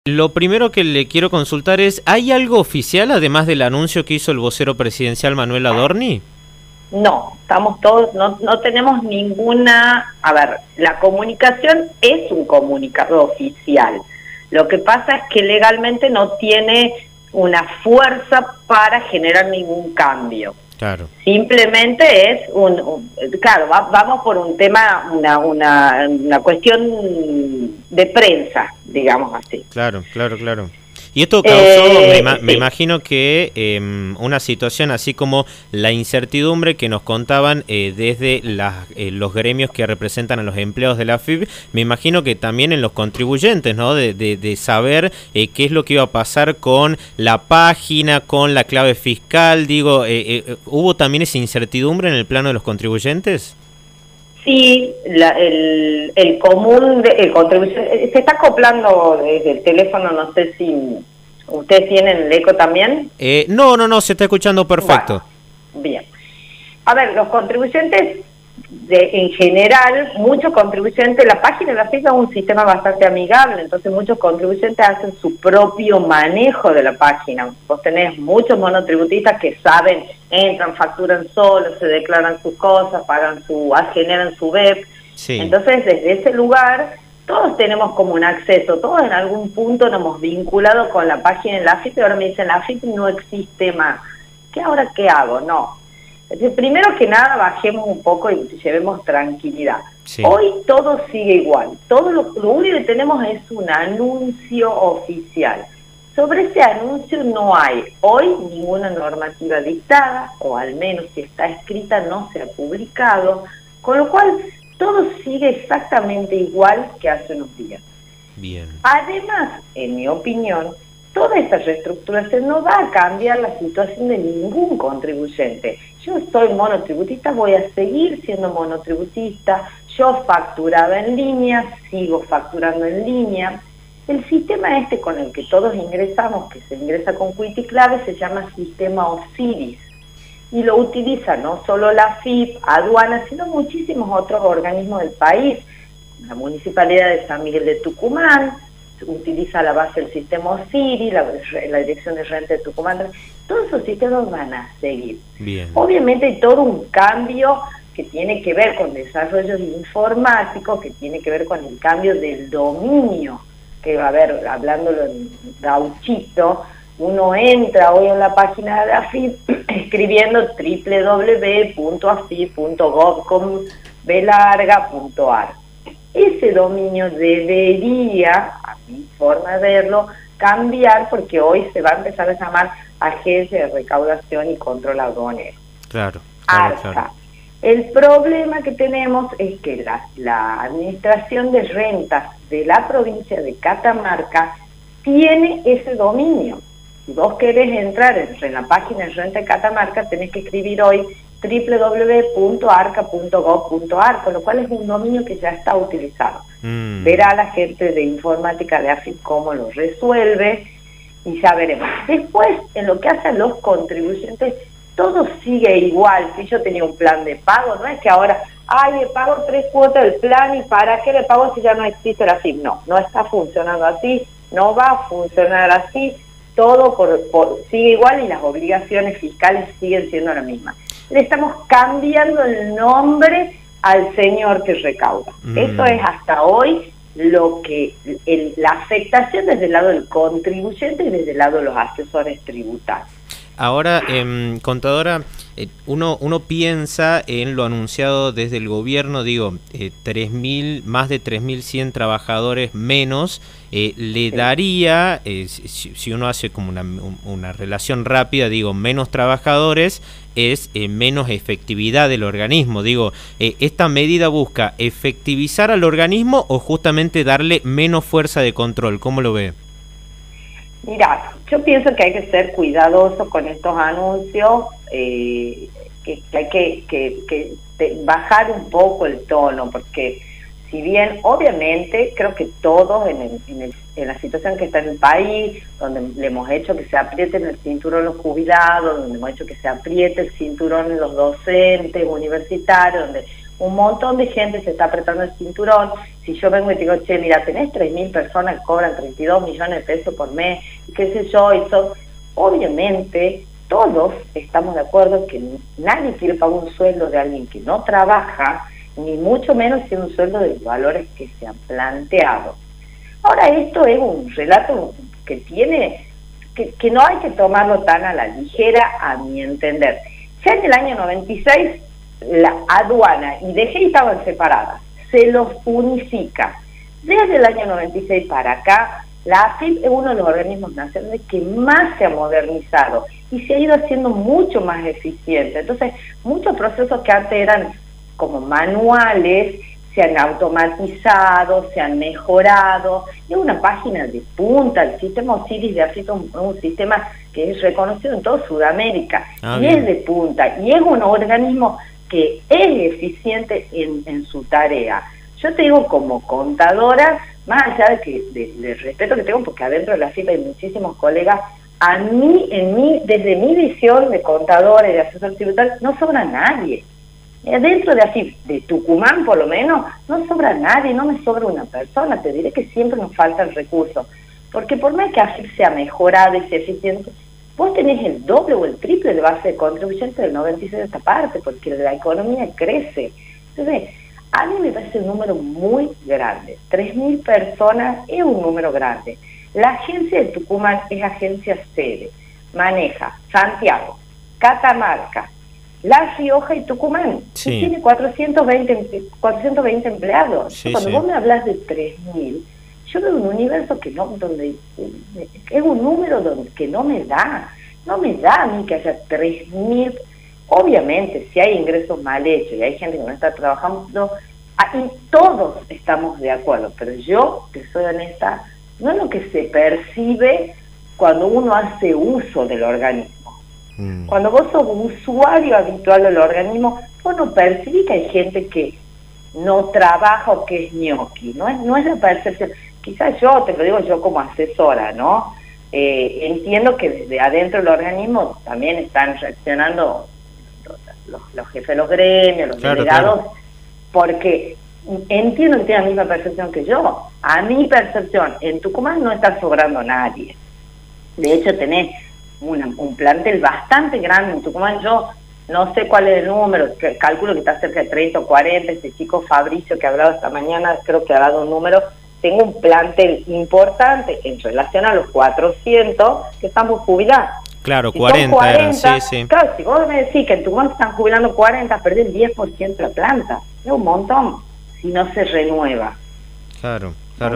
Lo primero que le quiero consultar es, ¿hay algo oficial además del anuncio que hizo el vocero presidencial Manuel Adorni? No, estamos todos, no tenemos ninguna, a ver, la comunicación es un comunicado oficial. Lo que pasa es que legalmente no tiene una fuerza para generar ningún cambio. Claro. Simplemente es claro, vamos por un tema, una cuestión de prensa, digamos así. Claro. Y esto causó, me imagino que una situación así como la incertidumbre que nos contaban desde los gremios que representan a los empleados de la AFIP, me imagino que también en los contribuyentes, ¿no? De saber qué es lo que iba a pasar con la página, con la clave fiscal, digo, ¿hubo también esa incertidumbre en el plano de los contribuyentes? Sí, el común, el contribuyente, se está acoplando desde el teléfono, no sé si ustedes tienen el eco también. No, se está escuchando perfecto. Bueno, bien. A ver, los contribuyentes, en general, muchos contribuyentes, la página de la FIP es un sistema bastante amigable, entonces muchos contribuyentes hacen su propio manejo de la página. Vos tenés muchos monotributistas que saben, entran, facturan solos, se declaran sus cosas, generan su web. Sí. Entonces, desde ese lugar, todos tenemos como un acceso, todos en algún punto nos hemos vinculado con la página de la AFIP, y ahora me dicen, la AFIP no existe más. ¿Ahora qué hago? No. Entonces, primero que nada, bajemos un poco y llevemos tranquilidad. Sí. Hoy todo sigue igual. Lo único que tenemos es un anuncio oficial. Sobre ese anuncio no hay hoy ninguna normativa dictada, o al menos si está escrita no se ha publicado, con lo cual todo sigue exactamente igual que hace unos días. Bien. Además, en mi opinión, toda esta reestructuración no va a cambiar la situación de ningún contribuyente. Yo soy monotributista, voy a seguir siendo monotributista, yo facturaba en línea, sigo facturando en línea. El sistema con el que todos ingresamos, que se ingresa con Quity Clave, se llama sistema Osiris. Y lo utiliza no solo la AFIP, aduanas, sino muchísimos otros organismos del país. La Municipalidad de San Miguel de Tucumán utiliza la base del sistema Osiris, la Dirección de Renta de Tucumán. Todos esos sistemas van a seguir. Bien. Obviamente hay todo un cambio que tiene que ver con desarrollos informáticos, que tiene que ver con el cambio del dominio, que va a haber, hablándolo en gauchito, uno entra hoy en la página de la AFIP escribiendo www.afip.gov.ar. Ese dominio debería, a mi forma de verlo, cambiar, porque hoy se va a empezar a llamar Agencia de Recaudación y Control Aduanero. Claro. ARCA. El problema que tenemos es que la Administración de Rentas de la provincia de Catamarca tiene ese dominio. Si vos querés entrar en la página de Renta de Catamarca, tenés que escribir hoy www.arca.gov.ar, con lo cual es un dominio que ya está utilizado. Verá la gente de informática de AFIP cómo lo resuelve y ya veremos. Después, en lo que hacen los contribuyentes, todo sigue igual. Si yo tenía un plan de pago, no es que ahora, le pago 3 cuotas del plan y ¿para qué le pago si ya no existe la AFIP? No está funcionando así, no va a funcionar así, todo sigue igual y las obligaciones fiscales siguen siendo las mismas. Le estamos cambiando el nombre al señor que recauda. Eso es hasta hoy lo que la afectación desde el lado del contribuyente y desde el lado de los asesores tributarios. Ahora, contadora, uno piensa en lo anunciado desde el gobierno, digo, más de 3.100 trabajadores menos, le daría, si uno hace como una relación rápida, digo, menos trabajadores es menos efectividad del organismo. Digo, ¿esta medida busca efectivizar al organismo o justamente darle menos fuerza de control? ¿Cómo lo ve? Mira, yo pienso que hay que ser cuidadoso con estos anuncios, que hay que bajar un poco el tono, porque si bien obviamente creo que todos en la situación que está en el país, donde le hemos hecho que se aprieten el cinturón los jubilados, donde hemos hecho que se apriete el cinturón los docentes universitarios, donde un montón de gente se está apretando el cinturón. Si yo vengo y te digo, che, mira, tenés 3.000 personas que cobran 32 millones de pesos por mes, y qué sé yo, y son, obviamente, todos estamos de acuerdo que nadie quiere pagar un sueldo de alguien que no trabaja, ni mucho menos si es un sueldo de los valores que se han planteado. Ahora, esto es un relato que tiene, que no hay que tomarlo tan a la ligera, a mi entender. Ya en el año 96, la aduana y DGI estaban separadas, se los unifica. Desde el año 96 para acá, la AFIP es uno de los organismos nacionales que más se ha modernizado y se ha ido haciendo mucho más eficiente. Entonces, muchos procesos que antes eran como manuales, se han automatizado, se han mejorado. Es una página de punta. El sistema Osiris de AFIP es un sistema que es reconocido en toda Sudamérica, y es de punta, y es un organismo que es eficiente en su tarea. Yo te digo, como contadora, más allá de que del respeto que tengo, porque adentro de la AFIP hay muchísimos colegas, a mí, desde mi visión de contadora y de asesor tributario, no sobra nadie. Dentro de AFIP, de Tucumán por lo menos, no sobra nadie, no me sobra una persona. Te diré que siempre nos faltan recursos, porque por más que AFIP sea mejorada y sea eficiente, vos tenés el doble o el triple de base de contribuyentes del 96 de esta parte, porque la economía crece. Entonces, a mí me parece un número muy grande. 3.000 personas es un número grande. La agencia de Tucumán es agencia sede, maneja Santiago, Catamarca, La Rioja y Tucumán. Sí. Y tiene 420 empleados. Sí, cuando vos me hablas de 3.000, yo veo un universo que no, donde es un número que no me da a mí que haya 3.000. Obviamente, si hay ingresos mal hechos y hay gente que no está trabajando, ahí todos estamos de acuerdo, pero yo, que soy honesta, no es lo que se percibe cuando uno hace uso del organismo. Cuando vos sos un usuario habitual del organismo, vos no percibís que hay gente que no trabaja o que es ñoqui, no es la percepción. Quizás yo, te lo digo yo como asesora, ¿no? Entiendo que desde adentro del organismo también están reaccionando los jefes de los gremios, los delegados, porque entiendo que tienen la misma percepción que yo. A mi percepción, en Tucumán no está sobrando nadie. De hecho, tenés un plantel bastante grande en Tucumán. Yo no sé cuál es el número, calculo que está cerca de 30 o 40. Este chico Fabricio que ha hablado esta mañana, creo que ha dado un número. Tengo un plantel importante en relación a los 400 que estamos jubilados. Claro, si 40, sí. Claro, si vos me decís que en Tucumán se están jubilando 40, perdés el 10% de la planta. Es un montón si no se renueva. Claro.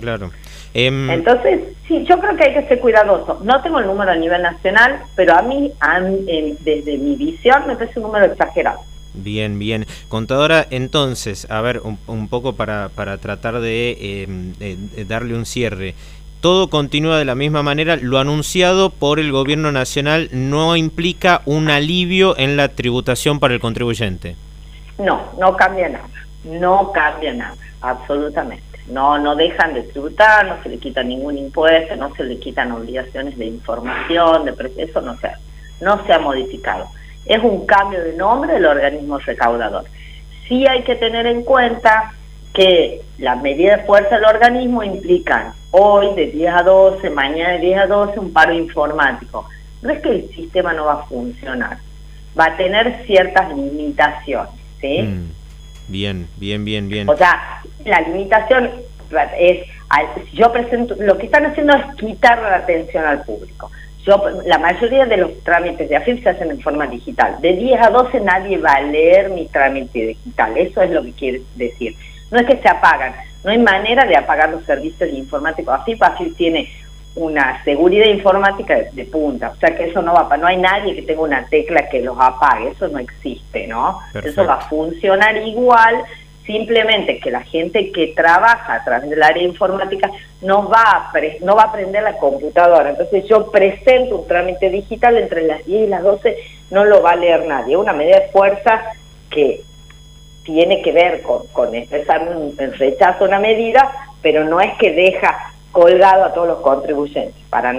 Entonces, sí, yo creo que hay que ser cuidadoso. No tengo el número a nivel nacional, pero a mí, desde mi visión, me parece un número exagerado. Bien. Contadora, entonces, a ver, un poco para tratar de darle un cierre. Todo continúa de la misma manera. Lo anunciado por el gobierno nacional no implica un alivio en la tributación para el contribuyente. No cambia nada, absolutamente. No dejan de tributar, no se le quita ningún impuesto, no se le quitan obligaciones de información, de eso no se ha modificado. Es un cambio de nombre del organismo recaudador. Sí hay que tener en cuenta que las medidas de fuerza del organismo implican hoy de 10 a 12, mañana de 10 a 12 un paro informático. No es que el sistema no va a funcionar, va a tener ciertas limitaciones, ¿sí? Bien. O sea, la limitación es, yo presento, lo que están haciendo es quitar la atención al público. La mayoría de los trámites de AFIP se hacen en forma digital. De 10 a 12 nadie va a leer mi trámite digital, eso es lo que quiere decir. No es que se apagan, no hay manera de apagar los servicios informáticos. AFIP tiene una seguridad informática de punta, o sea que eso no hay nadie que tenga una tecla que los apague, eso no existe, ¿no? Perfecto. Eso va a funcionar igual, simplemente que la gente que trabaja a través del área informática no va a aprender la computadora. Entonces yo presento un trámite digital entre las 10 y las 12, no lo va a leer nadie. Es una medida de fuerza que tiene que ver con expresar el rechazo a una medida, pero no es que deja colgado a todos los contribuyentes, para nada.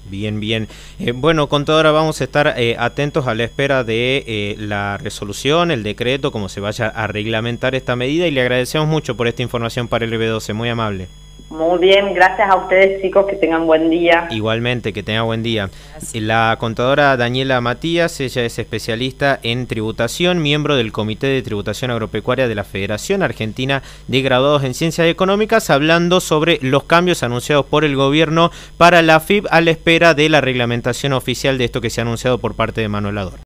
Bien, bien. Bueno, contadora, vamos a estar atentos a la espera de la resolución, el decreto, cómo se vaya a reglamentar esta medida, y le agradecemos mucho por esta información para el B12, muy amable. Muy bien, gracias a ustedes, chicos, que tengan buen día. Igualmente, que tenga buen día. La contadora Daniela Matías, ella es especialista en tributación, miembro del Comité de Tributación Agropecuaria de la Federación Argentina de Graduados en Ciencias Económicas, hablando sobre los cambios anunciados por el gobierno para la AFIP a la espera de la reglamentación oficial de esto que se ha anunciado por parte de Manuel Ador.